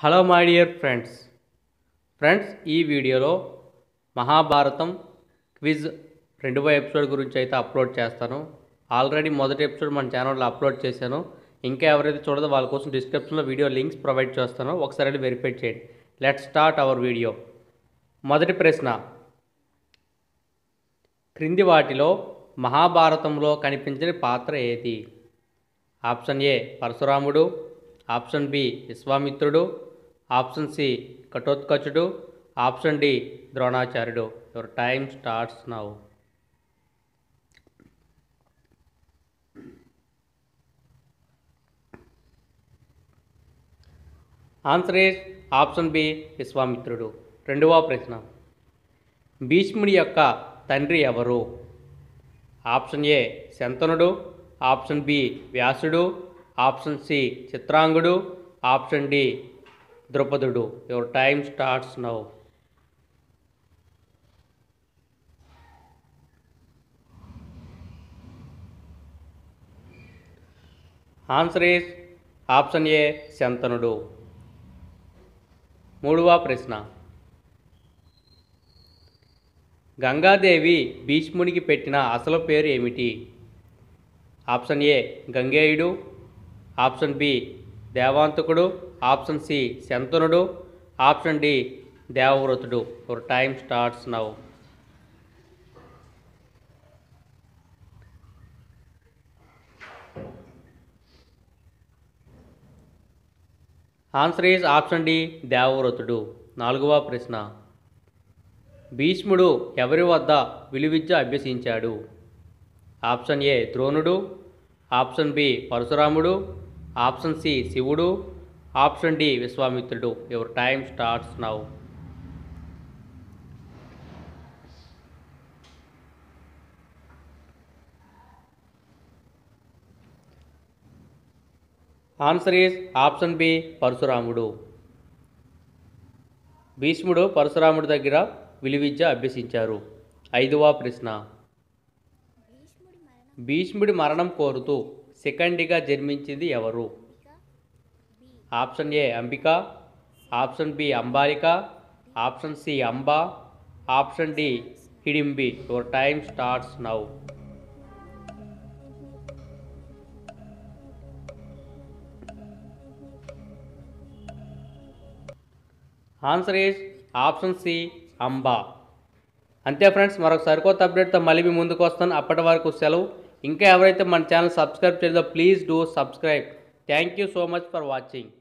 Hello my dear friends ఈ వీడియోలో Mahabharatam quiz రెండవ ఎపిసోడ్ గురించి అయితే అప్లోడ్ చేస్తాను. ఆల్రెడీ మొదటి ఎపిసోడ్ మన ఛానల్లో అప్లోడ్ చేశాను. ఇంకా ఎవరైతే చూడదో వాళ్ళ కోసం డిస్క్రిప్షన్లో వీడియో లింక్స్ ప్రొవైడ్ చేస్తాను. ఒకసారి వెరిఫై చేయండి. Let's start our video. మొదటి ప్రశ్న, క్రింది వాటిలో మహాభారతంలో కనిపించని పాత్ర ఏది? ఆప్షన్ ఏ పరశురాముడు, ఆప్షన్ బి విశ్వామిత్రుడు, ఆప్షన్ సి ఘటోత్కచుడు, ఆప్షన్ డి ద్రోణాచార్యుడు. Your time starts now. Answer is option B విశ్వామిత్రుడు. రెండవ ప్రశ్న, భీష్ముడి యొక్క తండ్రి ఎవరు? ఆప్షన్ ఏ శంతనుడు, ఆప్షన్ బి వ్యాసుడు, ఆప్షన్ సి చిత్రాంగుడు, ఆప్షన్ డి ద్రుపదుడు. Your time starts now. Answer is option A శంతనుడు. మూడవ ప్రశ్న, గంగాదేవి భీష్మునికి పెట్టిన అసలు పేరు ఏమిటి? ఆప్షన్ ఏ గంగేయుడు, ఆప్షన్ బి దేవాంతకుడు, ఆప్షన్ సి శంతనుడు, ఆప్షన్ డి దేవవ్రతుడు. Your time starts now. Answer is option D దేవవ్రతుడు. నాలుగవ ప్రశ్న, భీష్ముడు ఎవరి వద్ద విలువిద్య అభ్యసించాడు? ఆప్షన్ ఏ ద్రోణుడు, ఆప్షన్ బి పరశురాముడు, ఆప్షన్ సి శివుడు, ఆప్షన్ డి విశ్వామిత్రుడు. Your time starts now. Answer is option B పరశురాముడు. భీష్ముడు పరశురాముడి దగ్గర విలువిద్య అభ్యసించారు. ఐదవ ప్రశ్న, భీష్ముడి మరణం కోరుతూ శిఖండిగా జన్మించింది ఎవరు? Option A Ambika, option B Ambalika, option C Amba, option D Hidimbi. Your time starts now. Answer is option C Amba. అంతే ఫ్రెండ్స్, మరొక సరికొత్త అప్డేట్తో మళ్ళీ మీ ముందుకు వస్తాను. అప్పటి వరకు సెలవు. ఇంకా ఎవరైతే మన ఛానల్ సబ్స్క్రైబ్ చేయలేదో please do subscribe. Thank you so much for watching.